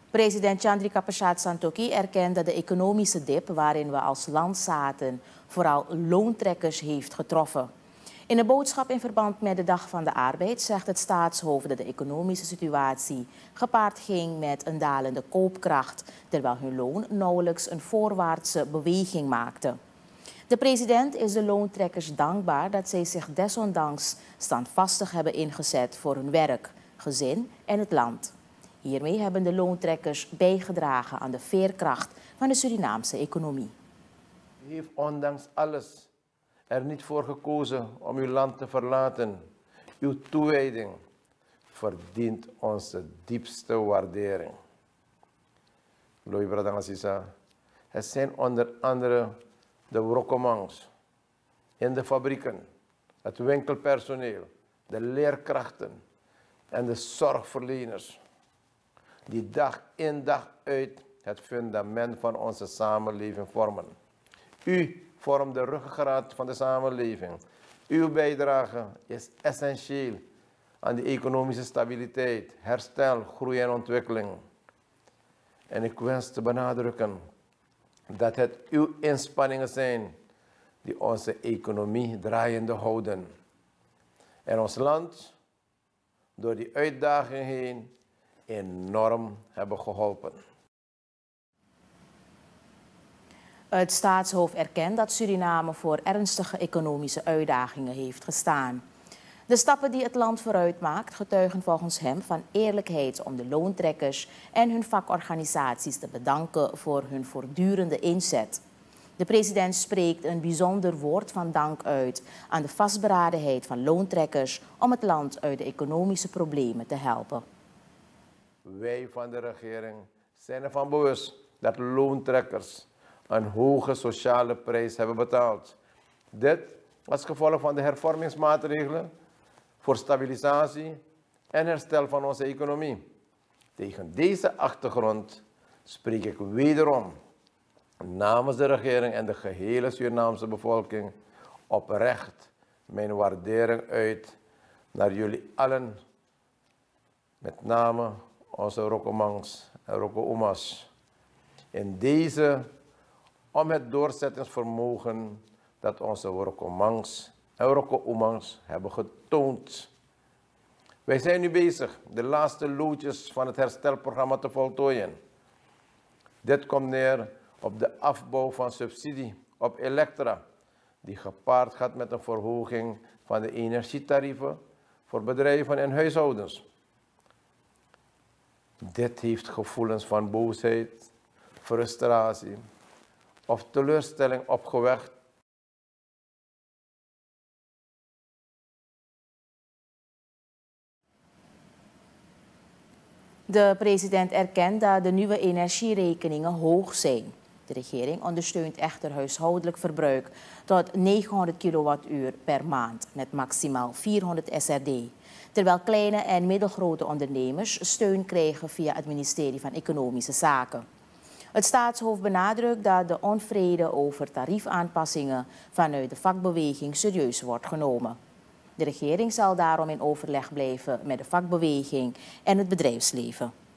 President Chandrika Prasad Santokhi erkent dat de economische dip waarin we als land zaten vooral loontrekkers heeft getroffen. In een boodschap in verband met de Dag van de Arbeid zegt het staatshoofd dat de economische situatie gepaard ging met een dalende koopkracht, terwijl hun loon nauwelijks een voorwaartse beweging maakte. De president is de loontrekkers dankbaar dat zij zich desondanks standvastig hebben ingezet voor hun werk, gezin en het land. Hiermee hebben de loontrekkers bijgedragen aan de veerkracht van de Surinaamse economie. U heeft ondanks alles er niet voor gekozen om uw land te verlaten. Uw toewijding verdient onze diepste waardering. Looi Bradangasisa. Het zijn onder andere de Wrokomangs in de fabrieken, het winkelpersoneel, de leerkrachten en de zorgverleners, die dag in dag uit het fundament van onze samenleving vormen. U vormt de ruggengraat van de samenleving. Uw bijdrage is essentieel aan de economische stabiliteit, herstel, groei en ontwikkeling. En ik wens te benadrukken dat het uw inspanningen zijn die onze economie draaiende houden. En ons land door die uitdaging heen enorm hebben geholpen. Het staatshoofd erkent dat Suriname voor ernstige economische uitdagingen heeft gestaan. De stappen die het land vooruit maakt getuigen volgens hem van eerlijkheid om de loontrekkers en hun vakorganisaties te bedanken voor hun voortdurende inzet. De president spreekt een bijzonder woord van dank uit aan de vastberadenheid van loontrekkers om het land uit de economische problemen te helpen. Wij van de regering zijn ervan bewust dat loontrekkers een hoge sociale prijs hebben betaald. Dit als gevolg van de hervormingsmaatregelen voor stabilisatie en herstel van onze economie. Tegen deze achtergrond spreek ik wederom namens de regering en de gehele Surinaamse bevolking oprecht mijn waardering uit naar jullie allen, met name onze Wrokomangs en Wroko-Umas. In deze om het doorzettingsvermogen dat onze Wrokomangs en Wroko-Umas hebben getoond. Wij zijn nu bezig de laatste loodjes van het herstelprogramma te voltooien. Dit komt neer op de afbouw van subsidie op elektra, die gepaard gaat met een verhoging van de energietarieven voor bedrijven en huishoudens. Dit heeft gevoelens van boosheid, frustratie of teleurstelling opgewekt. De president erkent dat de nieuwe energierekeningen hoog zijn. De regering ondersteunt echter huishoudelijk verbruik tot 900 kilowattuur per maand met maximaal 400 SRD. Terwijl kleine en middelgrote ondernemers steun krijgen via het ministerie van Economische Zaken. Het staatshoofd benadrukt dat de onvrede over tariefaanpassingen vanuit de vakbeweging serieus wordt genomen. De regering zal daarom in overleg blijven met de vakbeweging en het bedrijfsleven.